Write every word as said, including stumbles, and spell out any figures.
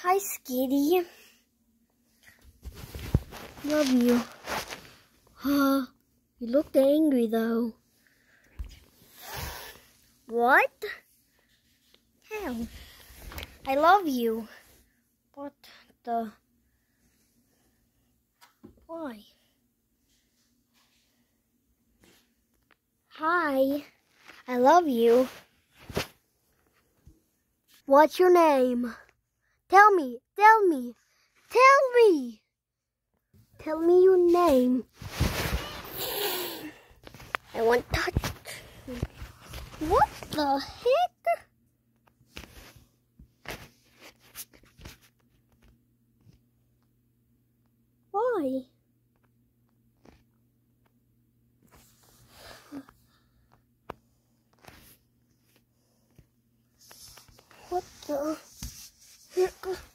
Hi, Skitty. Love you. Huh? You looked angry though. What? How? I love you. What the? Why? Hi. I love you. What's your name? Tell me. Tell me. Tell me. Tell me your name. I want touch. What the heck? Why? What the heck?